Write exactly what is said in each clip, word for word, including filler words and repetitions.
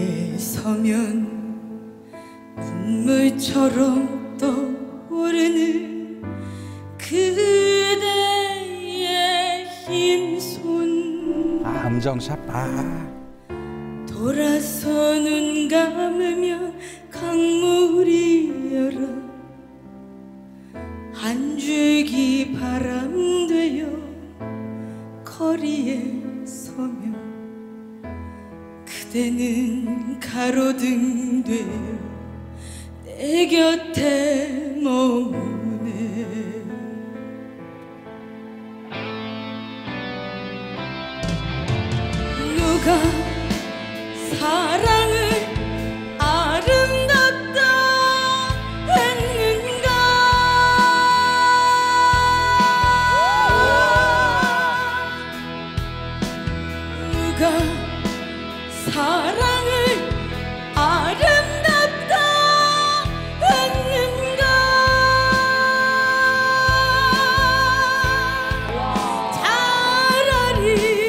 거리에 서면 눈물처럼 떠오르는 그대의 흰손. 아, 음정샷. 아. 돌아서 눈 감으면 강물이 열어 한 줄기 바람 되어 거리에 서면 그대는 가로등 되어 내 곁에 머무네. 누가 사랑을 아름답다 했는가. 누가 사랑을 아름답다 했는가. 차라리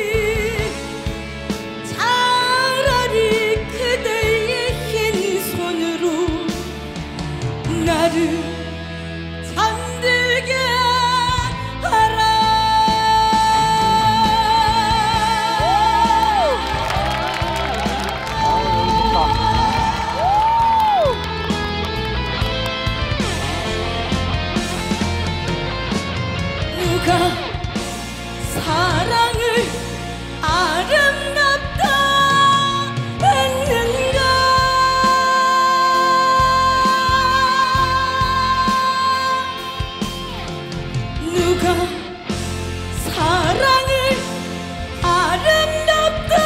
차라리 그대의 흰 손으로 나를 잠들게 하라. 누가 사랑을 아름답다 했는가. 누가 사랑을 아름답다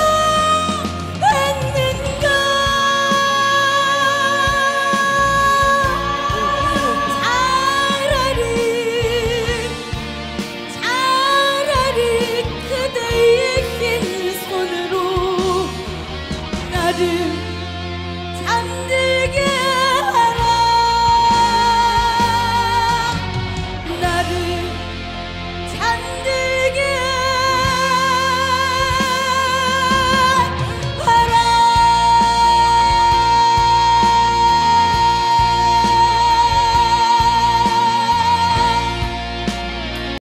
했는가. 차라리 차라리 그대의 흰 손으로 나를